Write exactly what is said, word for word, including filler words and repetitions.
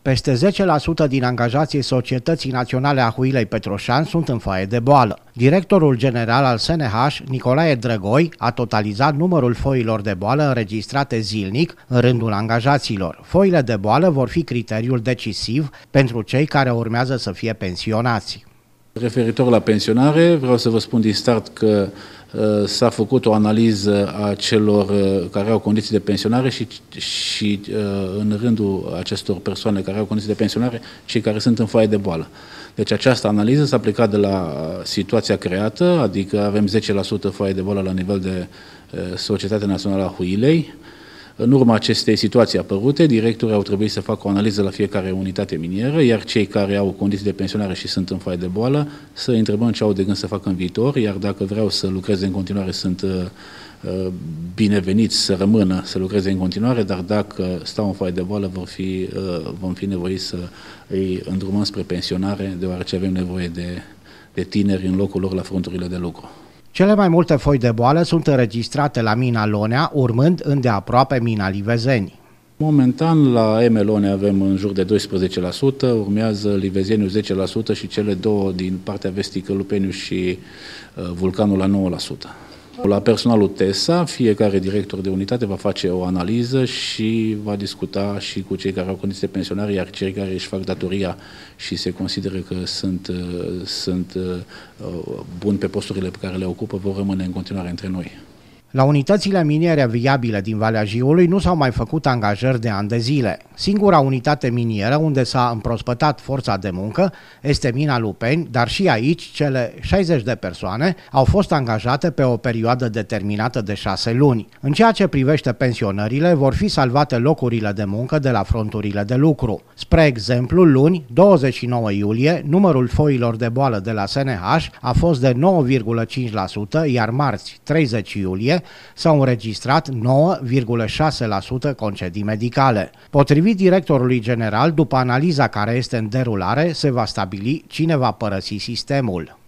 Peste zece la sută din angajații Societății Naționale a Huilei Petroșani sunt în foaie de boală. Directorul general al S N H, Nicolae Drăgoi, a totalizat numărul foilor de boală înregistrate zilnic în rândul angajaților. Foile de boală vor fi criteriul decisiv pentru cei care urmează să fie pensionați. Referitor la pensionare, vreau să vă spun din start că uh, s-a făcut o analiză a celor uh, care au condiții de pensionare și, și uh, în rândul acestor persoane care au condiții de pensionare, cei care sunt în foaie de boală. Deci această analiză s-a aplicat de la situația creată, adică avem zece la sută foaie de boală la nivel de uh, Societatea Națională a Huilei. În urma acestei situații apărute, directorii au trebuit să facă o analiză la fiecare unitate minieră, iar cei care au condiții de pensionare și sunt în foaie de boală să întrebăm ce au de gând să facă în viitor, iar dacă vreau să lucreze în continuare, sunt uh, bineveniți să rămână să lucreze în continuare, dar dacă stau în foaie de boală, vor fi, uh, vom fi nevoiți să îi îndrumăm spre pensionare, deoarece avem nevoie de, de tineri în locul lor la fronturile de lucru. Cele mai multe foi de boală sunt înregistrate la mina Lonea, urmând îndeaproape mina Livezeni. Momentan la M Lonea avem în jur de doisprezece la sută, urmează Livezeniu zece la sută și cele două din partea vestică, Lupeniu și uh, Vulcanul, la nouă la sută. La personalul T E S A, fiecare director de unitate va face o analiză și va discuta și cu cei care au condiții de pensionare, iar cei care își fac datoria și se consideră că sunt, sunt buni pe posturile pe care le ocupă, vor rămâne în continuare între noi. La unitățile miniere viabile din Valea Jiului nu s-au mai făcut angajări de ani de zile. Singura unitate minieră unde s-a împrospătat forța de muncă este mina Lupeni, dar și aici cele șaizeci de persoane au fost angajate pe o perioadă determinată de șase luni. În ceea ce privește pensionările, vor fi salvate locurile de muncă de la fronturile de lucru. Spre exemplu, luni, douăzeci și nouă iulie, numărul foilor de boală de la S N H a fost de nouă virgulă cinci la sută, iar marți, treizeci iulie, s-au înregistrat nouă virgulă șase la sută concedii medicale. Potrivit directorului general, după analiza care este în derulare, se va stabili cine va părăsi sistemul.